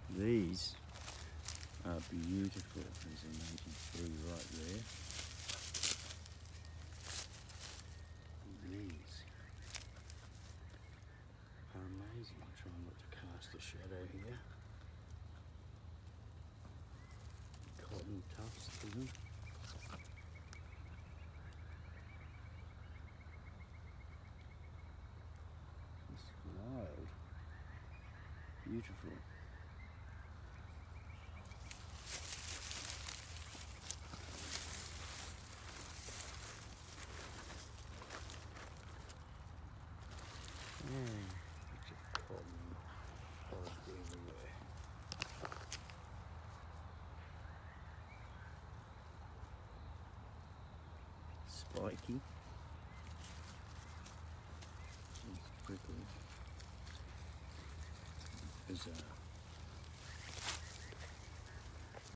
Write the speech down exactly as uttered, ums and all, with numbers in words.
These are beautiful. There's a native blue right there. These are amazing. I'm trying not to cast a shadow here. Cotton tufts to them. It's wild. Beautiful. Yeah, bits of cotton bobbed everywhere. Spiky. It's prickly. Bizarre.